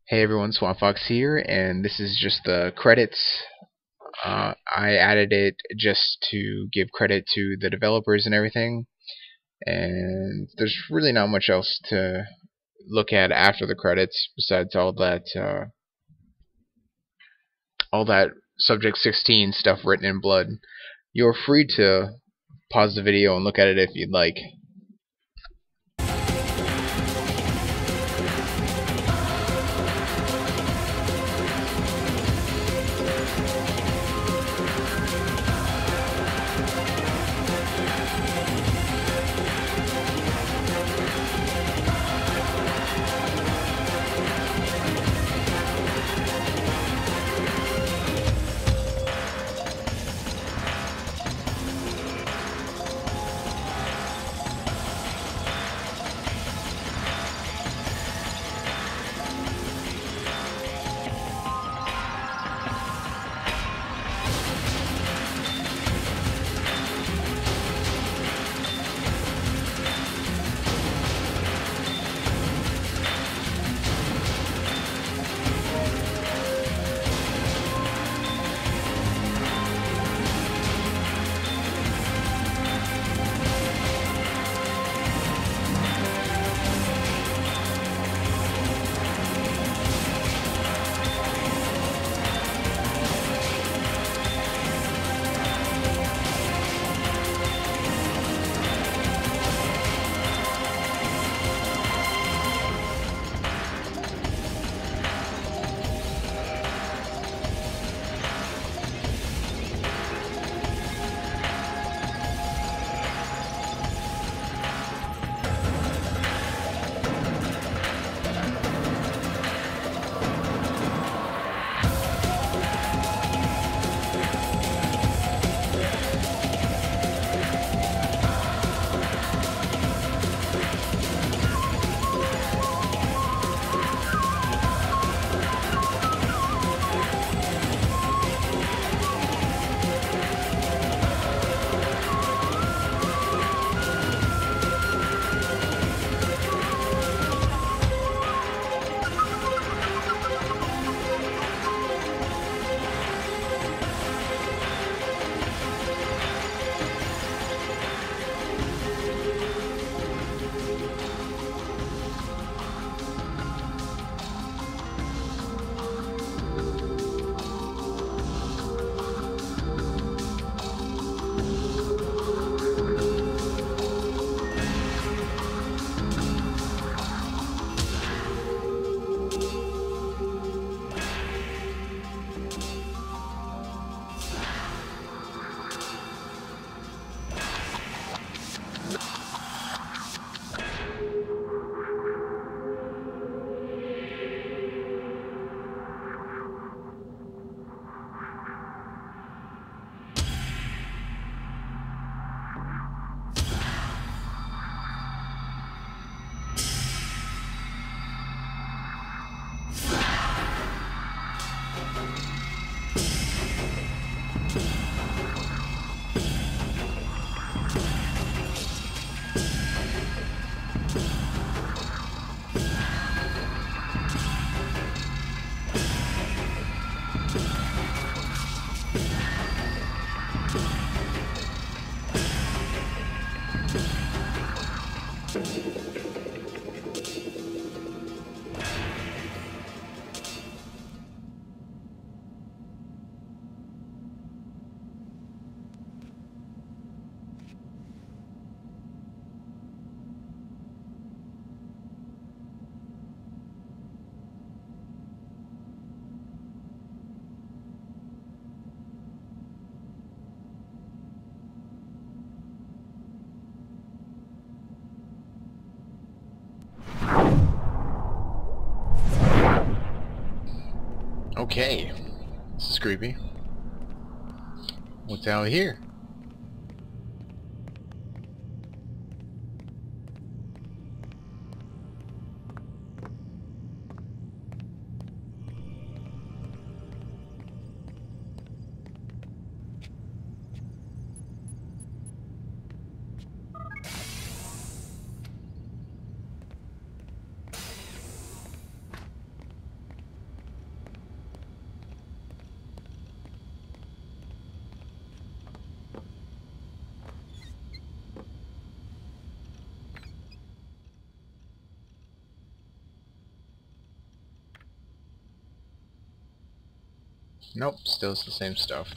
Hey everyone, SwamFox here, and this is just the credits. I added it just to give credit to the developers and everything, and there's really not much else to look at after the credits besides all that Subject 16 stuff written in blood. You're free to pause the video and look at it if you'd like. Okay, this is creepy. What's out here? Nope, still it's the same stuff.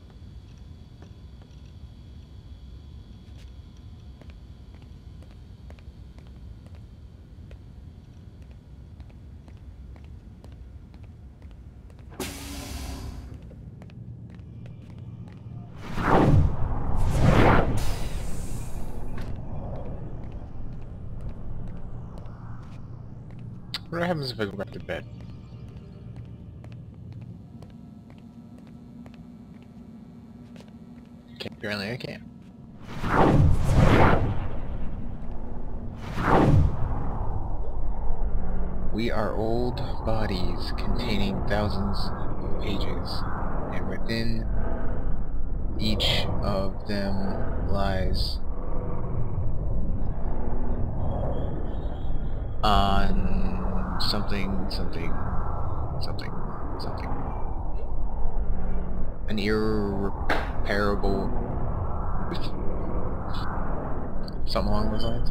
What happens if I go back to bed? Okay, apparently I can. We are old bodies containing thousands of pages, and within each of them lies on something, something, something, something. An irreparable truth. Something along those lines.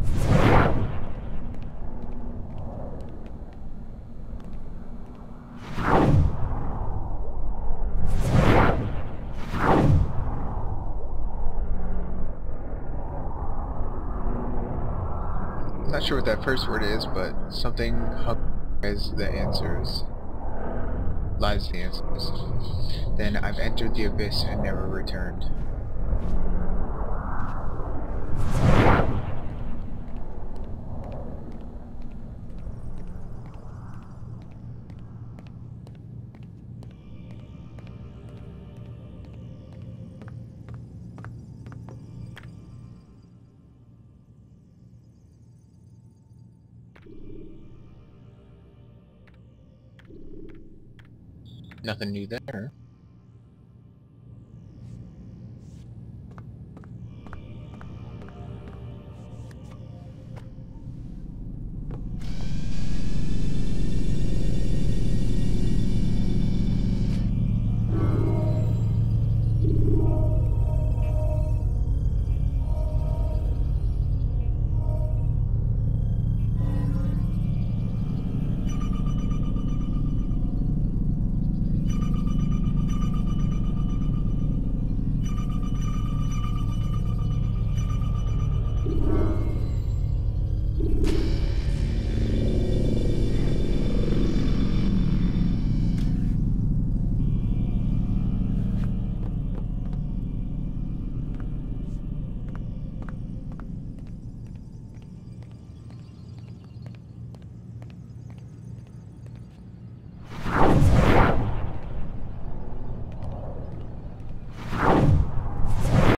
I'm not sure what that first word is, but something has the answers. Lies the answers. Then I've entered the abyss and never returned. Nothing new there.